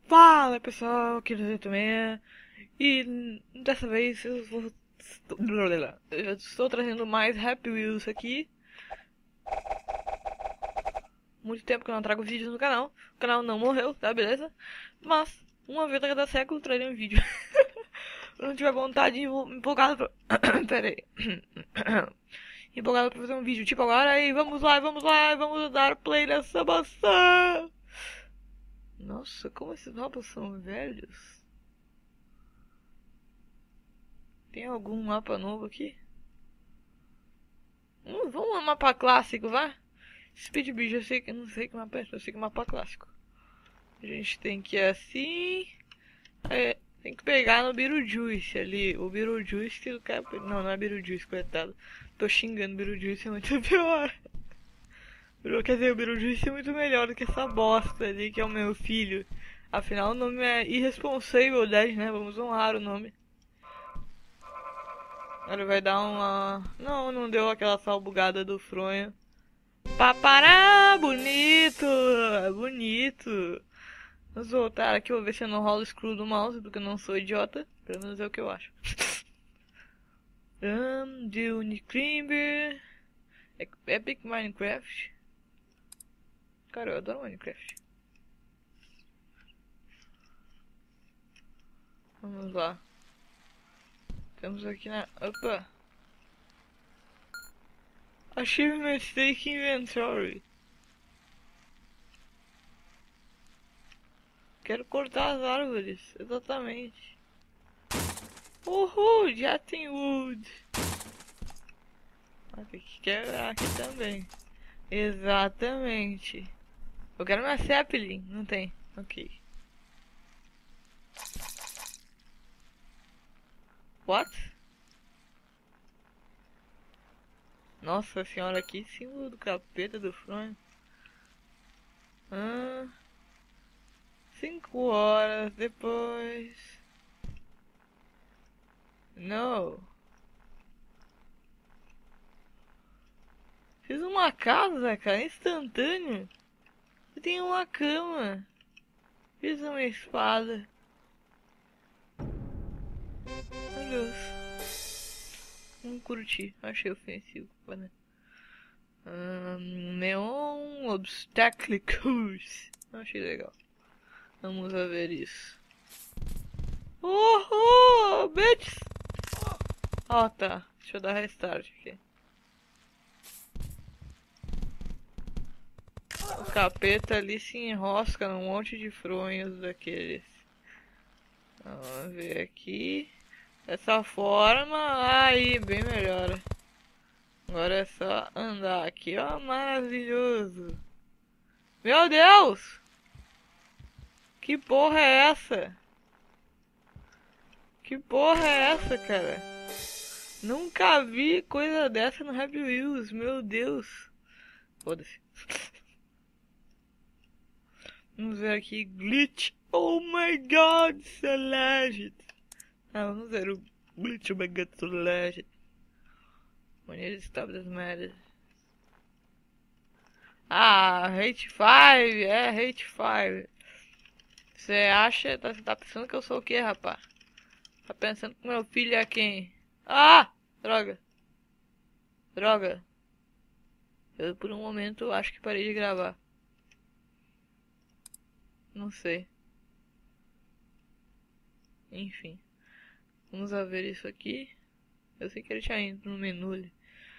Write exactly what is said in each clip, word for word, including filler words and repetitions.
Fala pessoal, aqui no Zé também. E dessa vez eu vou. Eu estou trazendo mais Happy Wheels aqui. Muito tempo que eu não trago vídeos no canal. O canal não morreu, tá? Beleza? Mas, uma vez a cada século, trarei um vídeo. Se eu não tiver vontade, empolgado pra. Pera aí. Empolgado pra fazer um vídeo tipo agora. Aí, vamos lá, vamos lá, vamos dar play nessa maçã. Nossa, como esses mapas são velhos. Tem algum mapa novo aqui? Hum, vamos no mapa clássico, vai? Speed Bridge, eu sei que não sei que mapa é, eu sei que é mapa clássico. A gente tem que ir assim. É, tem que pegar no Beetlejuice ali. O Beetlejuice que o cara. Não, não é Beetlejuice, coitado. Tô xingando o Beetlejuice, é muito pior. Quer dizer, o Beetlejuice é muito melhor do que essa bosta ali que é o meu filho. Afinal, o nome é Irresponsible Dead, né? Vamos honrar o nome. Ele vai dar uma... Não, não deu aquela sal bugada do fronha. Papará, bonito, bonito. Vamos voltar aqui, vou ver se eu não rolo o screw do mouse, porque eu não sou idiota. Pelo menos é o que eu acho. um, Dune Climber. Epic Minecraft. Cara, eu adoro Minecraft. Vamos lá. Temos aqui na... Opa! Achievement Take Inventory. Quero cortar as árvores, exatamente. Uhul, já tem wood. Ah, tem que quebrar aqui também. Exatamente. Eu quero uma sapling, não tem. Ok. What? Nossa senhora, que símbolo do capeta do fronho. Ah, cinco horas depois. Não. Fiz uma casa, cara, instantâneo. Eu tenho uma cama. Fiz uma espada. Meu Deus. Não curti, achei ofensivo. Né? Um, neon Obstacle Course. Achei legal. Vamos a ver isso. Oh, oh, bitch! Ó, oh, tá. Deixa eu dar restart aqui. O capeta ali se enrosca num monte de fronhos daqueles. Vamos ver aqui. Dessa forma, aí, bem melhor. Agora é só andar aqui, ó, maravilhoso. Meu Deus! Que porra é essa? Que porra é essa, cara? Nunca vi coisa dessa no Happy Wheels, meu Deus. Foda-se. Vamos ver aqui, glitch. Oh my god, so legend. Ah, vamos ver o glitch, oh my god, so legend. When it stop das merdas. Ah, Hate cinco, é Hate cinco. Você acha, tá, tá pensando que eu sou o quê, rapaz? Tá pensando que meu filho é quem? Ah! Droga. Droga. Eu por um momento acho que parei de gravar. Não sei. Enfim. Vamos a ver isso aqui. Eu sei que ele já entra no menu ali.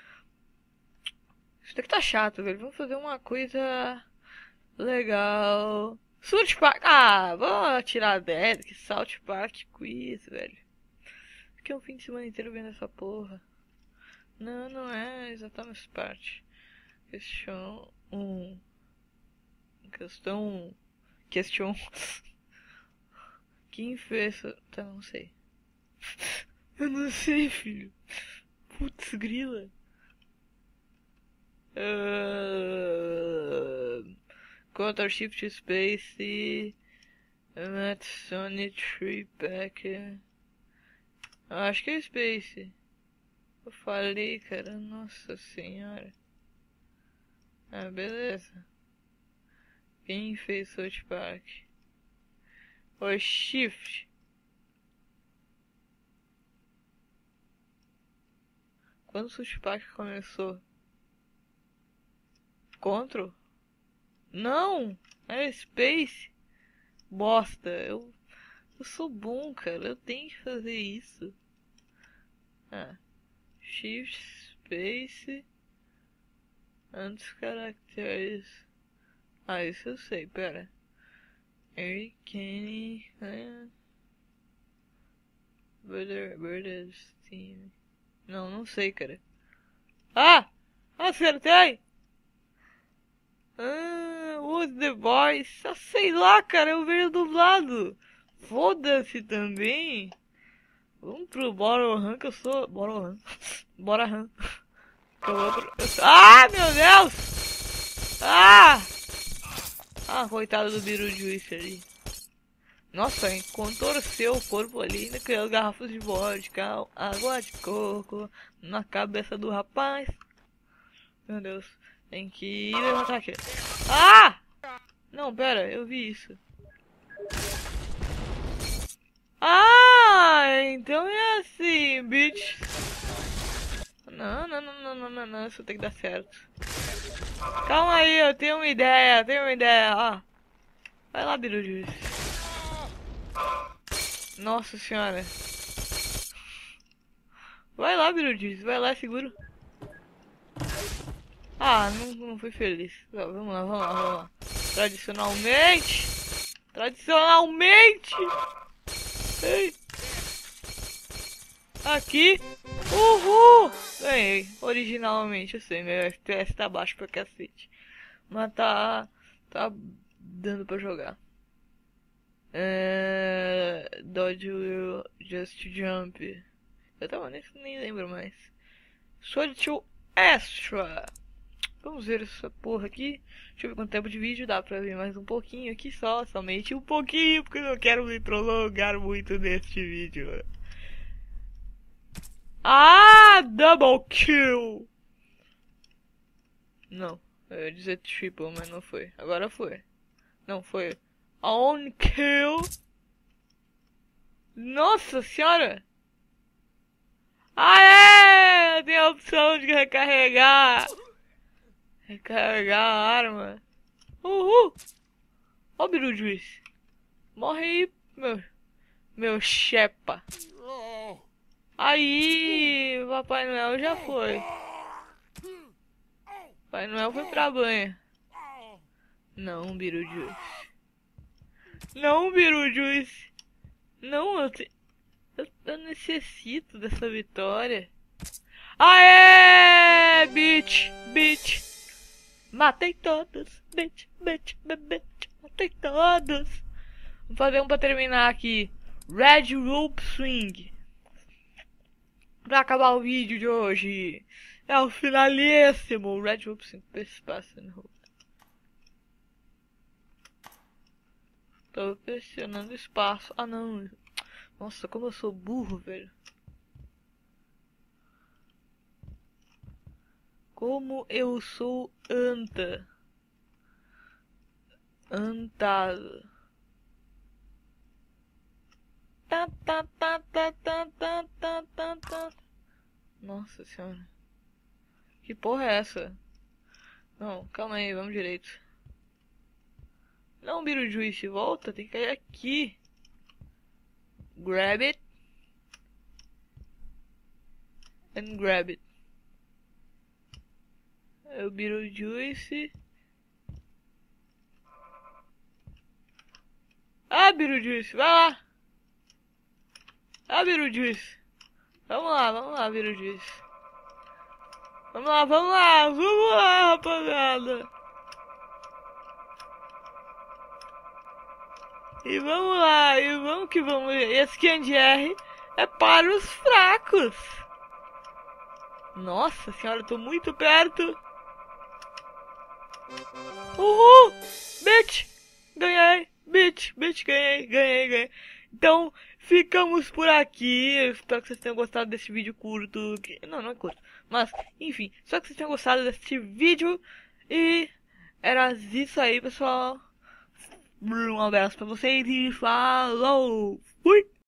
Isso daqui tá chato, velho. Vamos fazer uma coisa legal. South Park. Ah, vamos tirar dez. Que South Park quiz, velho. Fiquei um fim de semana inteiro vendo essa porra. Não, não é exatamente essa parte. Questão um. Questão um. Questão. Quem fez? Tá, não sei. Eu não sei, filho. Putz, grila. Uh... Ctrl Shift Space. Matt Sony Tree Packer. Acho que é Space. Eu falei, cara. Nossa senhora. Ah, beleza. Quem fez South Park? Ou shift? Quando o South Park começou? Control? Não! É Space. Bosta, eu, eu sou bom, cara. Eu tenho que fazer isso. Ah. Shift, Space. Antes caracteres. Ah, isso eu sei, pera. Eric, Kenny. É. Brother, Brother, Steam. Não, não sei, cara. Ah! Acertei! Ah, Who's the Boys? Ah, sei lá, cara, eu vejo dublado. Foda-se também. Vamos pro Borohan, que eu sou... Borohan. Borohan. Que eu vou pro... eu sou... Ah, meu Deus! Ah! Ah, coitado do Beetlejuice ali. Nossa, hein? Contorceu o corpo ali, ainda criou garrafas de vodka, água de coco na cabeça do rapaz. Meu Deus, tem que ir levantar aqui. Ah! Não, pera, eu vi isso. Ah, então é assim, bitch. Não, não, não, não, não, não, não, isso tem que dar certo. Calma aí, eu tenho uma ideia, eu tenho uma ideia, ó. Vai lá, Beetlejuice. Nossa senhora. Vai lá, Beetlejuice, vai lá, seguro. Ah, não, não fui feliz. Vamos lá, vamos lá, vamos lá. Tradicionalmente. Tradicionalmente. Ei. Aqui. Uhul. Ganhei. Originalmente, eu sei, meu F P S tá baixo pra cacete. Mas tá... Tá dando pra jogar. É... Dodge will just jump. Eu tava nem, nem lembro mais. Sword to extra. Vamos ver essa porra aqui. Deixa eu ver quanto tempo de vídeo dá pra ver mais um pouquinho aqui só. Somente um pouquinho, porque eu não quero me prolongar muito neste vídeo. Ah, double kill! Não, eu ia dizer triple, mas não foi. Agora foi. Não, foi. On kill. Nossa senhora! Ah, é! Tem a opção de recarregar. Recarregar a arma. Uhul! Ó o Beetlejuice. Morre aí, meu... Meu chepa. Aí, Papai Noel já foi. Papai Noel foi pra banha. Não, Beetlejuice. Não, Beetlejuice. Não, eu, te... eu, eu necessito dessa vitória. Aê! Bitch, bitch. Matei todos. Bitch, bitch, bitch. Matei todos. Vamos fazer um pra terminar aqui. Red Rope Swing. Pra acabar o vídeo de hoje. É o finalíssimo. Red Rope Swing. Espaço no roupa. Tô pressionando espaço. Ah, não. Nossa, como eu sou burro, velho. Como eu sou anta. Antado. Tá, tá, tá, tá, tá, tá, tá, tá, tá. Nossa senhora. Que porra é essa? Não, calma aí, vamos direito. Não, Beetlejuice, volta, tem que cair aqui. Grab it. And grab it. É o Beetlejuice. Ah, Beetlejuice, vai lá. Ah, Beetlejuice. Vamos lá, vamos lá, Beetlejuice. Vamos lá, vamos lá, vamos lá, rapaziada. E vamos lá, e vamos que vamos. Esse Candy R é para os fracos. Nossa senhora, eu tô muito perto. Uhul! Bitch! Ganhei! Bitch! Bitch, ganhei, ganhei, ganhei. Então, ficamos por aqui. Eu espero que vocês tenham gostado desse vídeo curto. Não, não é curto. Mas, enfim, espero que vocês tenham gostado desse vídeo. E era isso aí, pessoal. Um abraço pra vocês e falou! Fui!